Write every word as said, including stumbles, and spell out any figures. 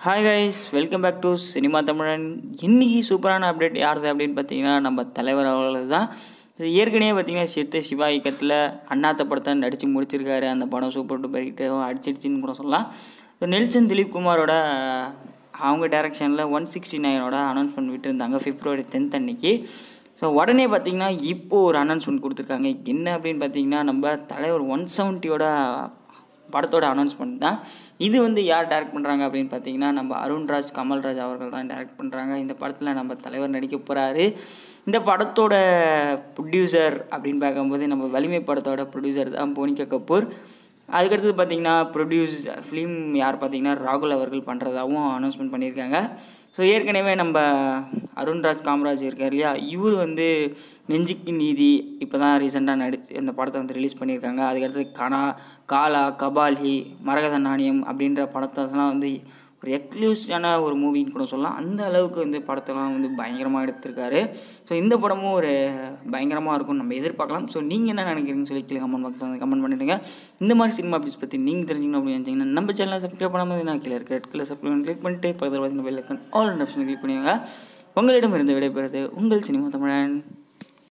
Hi guys, welcome back to cinema Tamizhan. இன்றைக்கி சூப்பரான update யாருது அப்படின்னு பார்த்தீங்கன்னா நம்ம தலைவர் அவர்கள் தான். ஏற்கனவே பார்த்தீங்கன்னா சிறுத்தை சிவா இயக்கத்தில் அண்ணாத்த படத்தை நடித்து முடிச்சிருக்காரு. அந்த படம் சூப்பர் டூப்பர் ஹிட் அடிச்சிடுச்சின்னு கூட சொல்லலாம். நெல்சன் திலீப் குமாரோட அவங்க டைரக்ஷனில் ஒன் சிக்ஸ்டி நைனோட அனௌன்ஸ்மெண்ட் விட்டுருந்தாங்க பிப்ரவரி டென்த் அன்னைக்கு. ஸோ உடனே பார்த்திங்கன்னா இப்போது ஒரு அனௌன்ஸ்மெண்ட் கொடுத்துருக்காங்க. என்ன அப்படின்னு பார்த்தீங்கன்னா நம்ம தலைவர் ஒன் செவன்ட்டியோட படத்தோட அனௌன்ஸ்மெண்ட் தான். இது வந்து யார் டைரக்ட் பண்ணுறாங்க அப்படின்னு பார்த்தீங்கன்னா நம்ம அருண்ராஜ் கமல்ராஜ் அவர்கள் தான் டைரக்ட் பண்ணுறாங்க. இந்த படத்தில் நம்ம தலைவர் நடிக்க போகிறாரு. இந்த படத்தோட ப்ரொடியூசர் அப்படின்னு பார்க்கும்போது நம்ம வலிமை படத்தோட ப்ரொடியூசர் தான் போனிகா கபூர். அதுக்கடுத்தது பார்த்திங்கன்னா ப்ரொடியூஸ் ஃபிலிம் யார் பார்த்திங்கன்னா ராகுல் அவர்கள் பண்ணுறதாகவும் அனௌன்ஸ்மெண்ட் பண்ணியிருக்காங்க. ஸோ ஏற்கனவே நம்ம அருண்ராஜ் காமராஜ் இருக்கார் இல்லையா, இவர் வந்து நெஞ்சுக்கு நீதி இப்போ தான் ரீசெண்டாக நடிச்சு இந்த படத்தை வந்து ரிலீஸ் பண்ணியிருக்காங்க. அதுக்கடுத்து கனா காலா கபாலி மரகத நாணயம் அப்படின்ற படத்தெல்லாம் வந்து ஒரு எக்ஸ்க்ளூசிவான ஒரு மூவின்னு கூட சொல்லலாம். அந்த அளவுக்கு வந்து படத்தெல்லாம் வந்து பயங்கரமாக எடுத்திருக்காரு. ஸோ இந்த படமும் ஒரு பயங்கரமாக இருக்கும், நம்ம எதிர்பார்க்கலாம். ஸோ நீங்கள் என்ன நினைக்கிறீங்கன்னு சொல்லி கீழே கமெண்ட் பாக்ஸில் வந்து கமெண்ட் பண்ணிவிடுங்க. இந்த மாதிரி சினிமா அப்டேட்ஸ் பற்றி நீங்கள் தெரிஞ்சுக்கணும் அப்படின்னு நினச்சிங்கன்னா நம்ம சேனலை சப்ஸ்கிரைப் பண்ணாமல் நான் கீழே இருக்க ரெட் கலர் சப்ஸ்கிரைப் கிளிக் பண்ணிட்டு பக்கத்தில் பார்த்தீங்கன்னா bell icon all option click பண்ணுவாங்க. உங்களிடம் இருந்து விடைபெறுது உங்கள் சினிமா தமிழன்.